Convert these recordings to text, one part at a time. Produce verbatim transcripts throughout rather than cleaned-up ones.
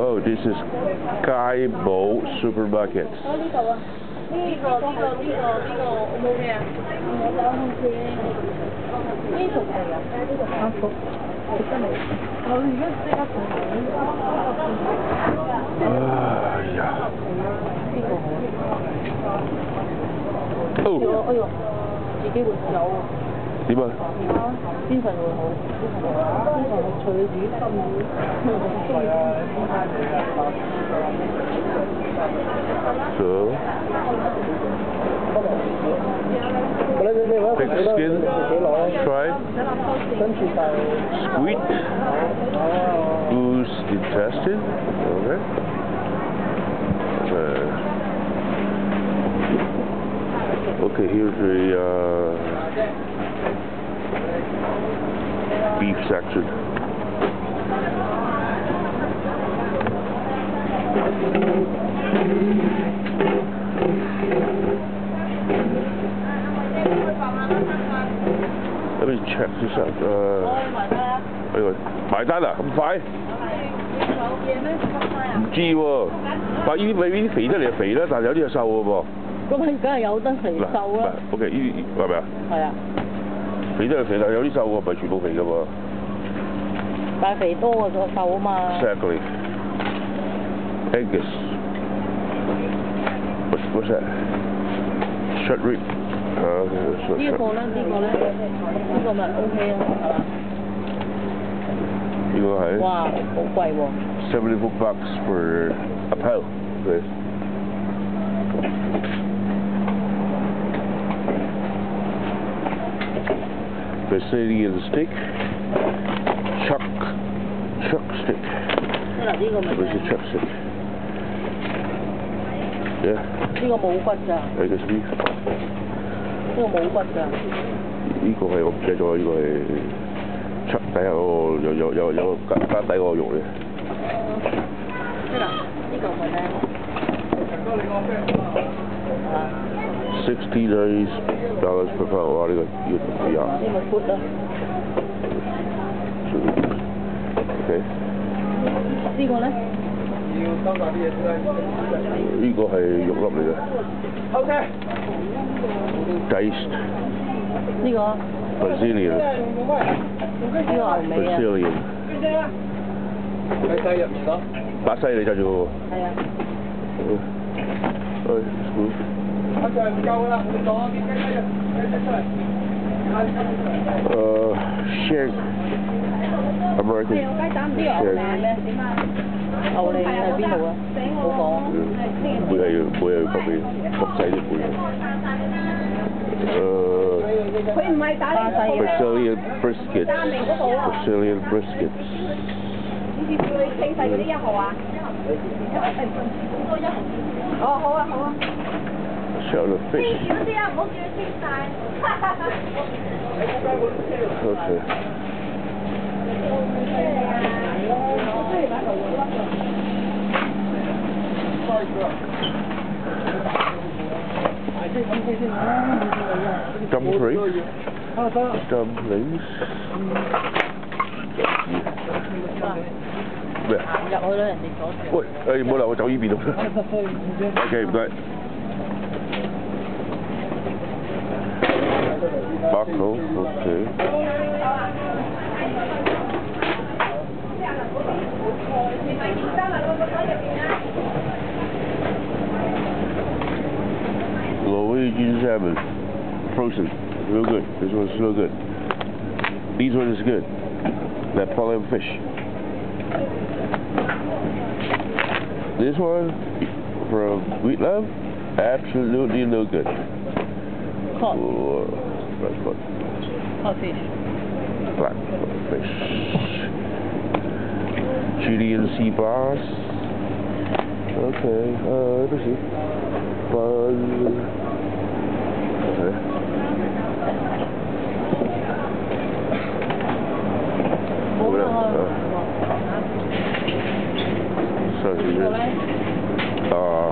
Oh, this is Kaibo Supermarket. 哦，呢度啊，呢個呢個呢個呢個 O 唔 OK 啊？我走空車，呢熟嚟啊？呢個啱熟，食得未？我而家即刻同你。 哎呀！ 呢個好啊！ 哦！ 哎呦，自己會有喎。 點啊？ 邊份會好？邊份邊份係脆魚心魚？ So, big skin, tripe, squid, goose intestine, okay. Uh, okay, here's the uh, beef section. Let me check this out. 誒，哎呦，埋單啦，咁快？唔知喎，但係呢啲呢啲肥得嚟係肥啦，但係有啲係瘦嘅噃。 咁係梗係有得肥瘦啦。 OK，呢啲係咪啊？係啊。肥得係肥，但係有啲瘦喎，唔係全部肥嘅喎。 但係肥多過咗瘦啊嘛。 Exactly. Angus. What's what's that? Short rib. 啊， 呢個咧，呢個咧，呢個咪 OK 啊，係嘛？ 呢個係。哇， 好貴喎。 Seventy-four bucks for a pound. Okay. Brazilian steak. Chuck. Chuck steak. 嗱，呢個咪。 Where's the chuck steak? Yeah. 呢個冇骨㗎。 I guess beef. 呢個冇骨㗎。 呢個係我唔記得咗，呢個係出底下嗰個有有有有個間間底嗰個肉嚟。 嗱，呢個咪咧。 Sixty dollars per pound， 哇！呢個要要呀。 呢個 good 啦。 OK。 呢個咧？ 呢個係肉粒嚟嘅。OK。Diced. 呢個 Brazilian. 呢個牛尾啊 Brazilian. 喺西入面咯。 巴西你揸住喎。 係啊。 誒，好。 我就係唔夠啦，唔講邊雞雞啊，雞雞出嚟。 誒 ，share American share。 呢個牛脷係咩？點啊？牛脷喺邊度啊？冇講。 背係背係特別特製啲背。誒。 佢唔係打嚟 Brazilian briskets。Brazilian briskets。 呢次叫你清洗嗰啲一號啊？哦，好啊，好啊。 Shell the fish. 少啲啊，唔好叫佢清晒。 Okay. Dumplings. Dumplings. 咩？ 入去啦，人哋阻住。 喂，誒唔好啦，我走呢邊度。OK，唔該。Buffalo, okay. Norwegian salmon, frozen, real good. This one's real good. These one is good. That pollen fish. This one from Wheat Love, absolutely no good. Cod. Oh, black cod. Codfish. Black fish. Chilean sea bass. Okay, uh, let me see. Buzz. Okay. What else? Uh, sausages. Uh,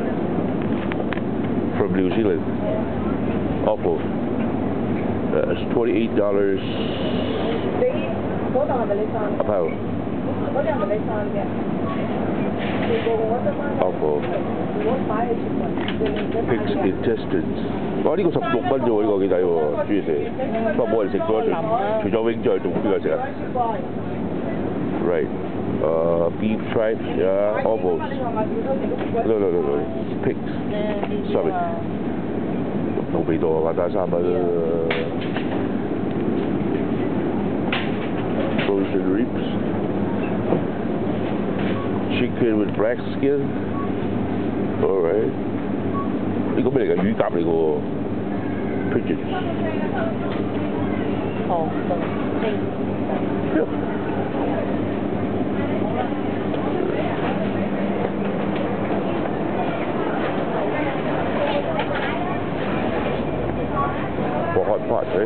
from New Zealand. Awful. Uh, it's twenty-eight dollars a pound. offal pig's intestines。哇！呢個十六蚊啫喎，呢個幾抵喎，中意食。不過冇人食咗，除咗永在，仲邊個食啊 ？Right. Uh, beef stripes, yeah, offals. No, no, no, no. Pigs. Sorry. 冇味道啊，話齋三蚊。Frozen ribs. Chicken with black skin. Alright. 呢個咩嚟㗎？乳鴿嚟㗎喎。Pigeons. 哦，對。 For hot pot, right?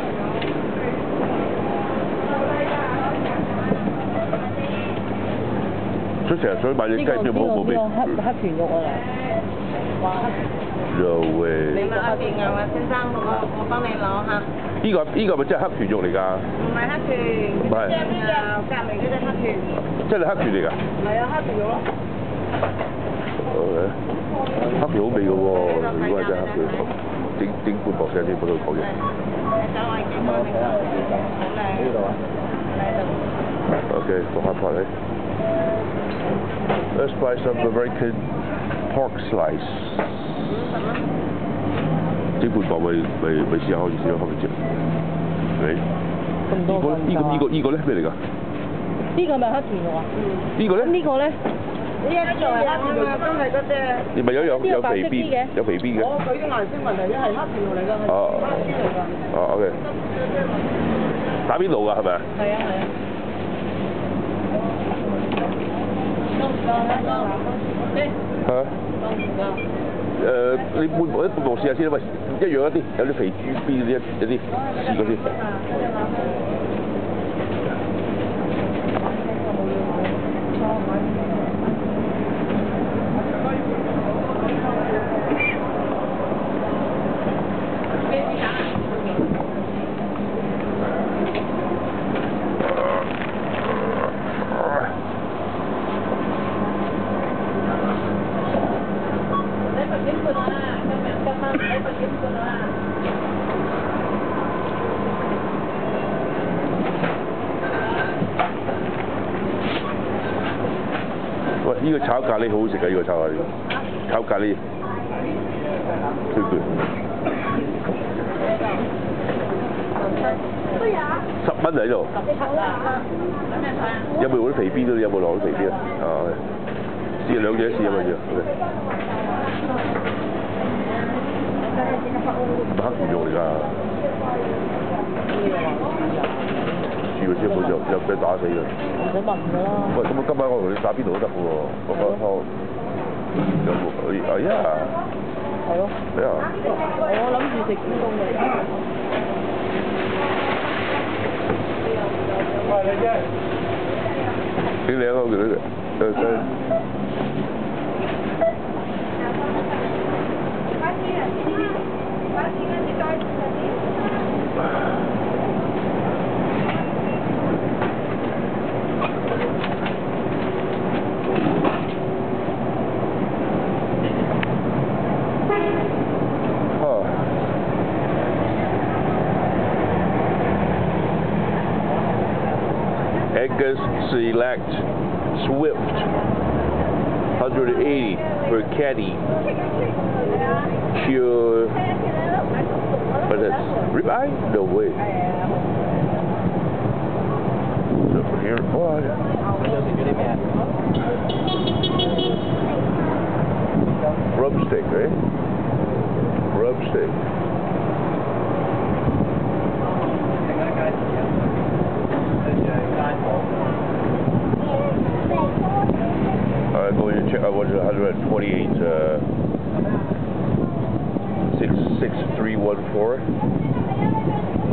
所以成日想買隻雞，都冇冇味。 呢個黑黑豚肉啊！哇 ！No way！ 你問阿邊啊，話先生，我我幫你攞嚇。 呢個呢個咪真係黑豚肉嚟㗎？ 唔係黑豚， 唔係啊，隔離嗰隻黑豚。 真係黑豚嚟㗎？ 係啊，黑豚肉咯。 OK，黑豚好味㗎喎，如果係真係黑豚，整整半薄聲先，嗰度講嘢。Okay, for hot pot, eh? Let's buy some American pork slice. 整半薄咪咪咪試下開始先咯，開始先。你咁多個呢個呢個呢個咧咩嚟㗎？ 呢個咪黑豚肉啊？ 呢個咧？ 呢個咧？ 呢一個係黑豚肉啊，都係嗰隻。 你咪有有有肥邊有肥邊嘅？ 我佢啲顏色問題，一係黑豚肉嚟㗎，係哦黑豬嚟㗎。 哦 ，OK。打邊爐㗎係咪啊？ 係啊係啊。 嚇？誒，你半薄一半薄試下先，喂，一樣一啲，有啲肥豬邊嗰啲有啲試過先。喂，呢個炒咖喱好好食㗎，呢個炒咖喱，炒咖喱，too good。十蚊喺度。有冇攞啲肥邊嗰啲？有冇攞啲肥邊啊？啊，試兩隻試啊嘛要。黑豚肉嚟㗎。試過先冇就又俾打死㗎。 唔使問㗎啦。 喂，咁今晚我同你打邊爐都得嘅喎，嗰個湯有冇？哎呀！ 係咯。 咩啊？ 我諗住食豬公嘅。 喂，你啫。 幾靚啊！佢嗰個，誒誒。Angus Select Swift, one hundred eighty per caddy. Pure, what is that? Ribeye? No way. Over here, boy. Rub steak, right? Rub steak. Alright, going to check out what's one hundred twenty-eight, uh, six six three one four.